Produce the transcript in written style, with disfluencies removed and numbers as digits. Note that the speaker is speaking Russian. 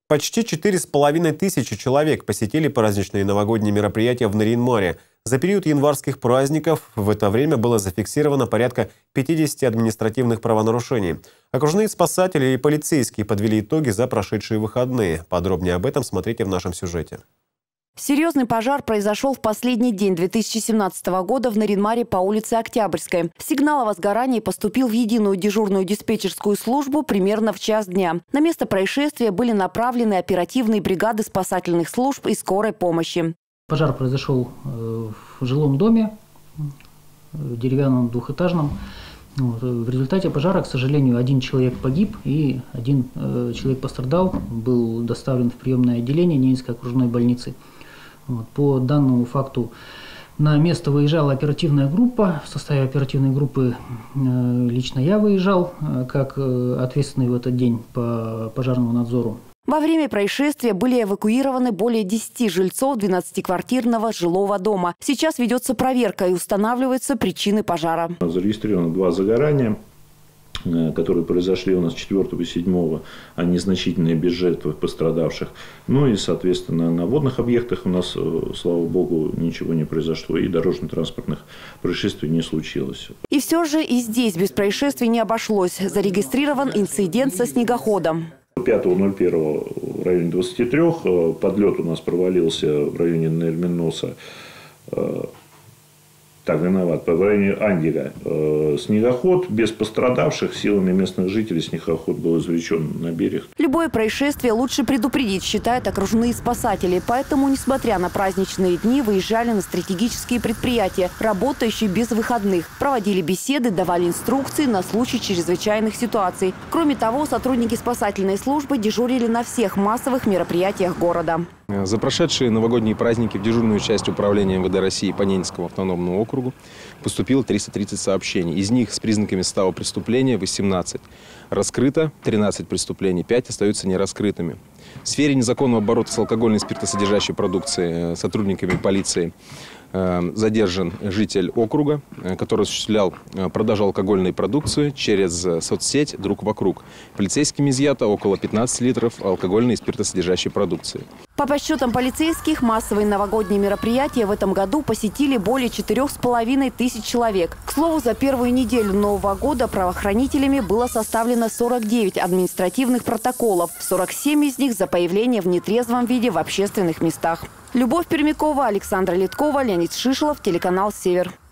Почти 4500 человек посетили праздничные новогодние мероприятия в Нарьян-Маре. За период январских праздников в это время было зафиксировано порядка 50 административных правонарушений. Окружные спасатели и полицейские подвели итоги за прошедшие выходные. Подробнее об этом смотрите в нашем сюжете. Серьезный пожар произошел в последний день 2017 года в Нарьян-Маре по улице Октябрьской. Сигнал о возгорании поступил в единую дежурную диспетчерскую службу примерно в час дня. На место происшествия были направлены оперативные бригады спасательных служб и скорой помощи. Пожар произошел в жилом доме, деревянном двухэтажном. В результате пожара, к сожалению, один человек погиб и один человек пострадал, был доставлен в приемное отделение Ненецкой окружной больницы. По данному факту на место выезжала оперативная группа. В составе оперативной группы лично я выезжал как ответственный в этот день по пожарному надзору. Во время происшествия были эвакуированы более 10 жильцов 12-квартирного жилого дома. Сейчас ведется проверка и устанавливаются причины пожара. Зарегистрировано 2 загорания, которые произошли у нас 4 и 7, а незначительные, без жертв пострадавших. Ну и, соответственно, на водных объектах у нас, слава богу, ничего не произошло, и дорожно-транспортных происшествий не случилось. И все же и здесь без происшествий не обошлось. Зарегистрирован инцидент со снегоходом. 5.01 в районе 23 подлет у нас провалился в районе Нерминоса. В районе Андига. Снегоход без пострадавших, силами местных жителей снегоход был извлечен на берег. Любое происшествие лучше предупредить, считают окружные спасатели. Поэтому, несмотря на праздничные дни, выезжали на стратегические предприятия, работающие без выходных. Проводили беседы, давали инструкции на случай чрезвычайных ситуаций. Кроме того, сотрудники спасательной службы дежурили на всех массовых мероприятиях города. За прошедшие новогодние праздники в дежурную часть управления МВД России по Ненецкому автономному округу поступило 330 сообщений. Из них с признаками состава преступления 18. Раскрыто 13 преступлений, 5 остаются нераскрытыми. В сфере незаконного оборота с алкогольной и спиртосодержащей продукцией сотрудниками полиции задержан житель округа, который осуществлял продажу алкогольной продукции через соцсеть «Друг вокруг». Полицейскими изъято около 15 литров алкогольной и спиртосодержащей продукции. По подсчетам полицейских, массовые новогодние мероприятия в этом году посетили более 4500 человек. К слову, за первую неделю Нового года правоохранителями было составлено 49 административных протоколов, 47 из них за появление в нетрезвом виде в общественных местах. Любовь Пермякова, Александра Литкова, Леонид Шишелов, телеканал «Север».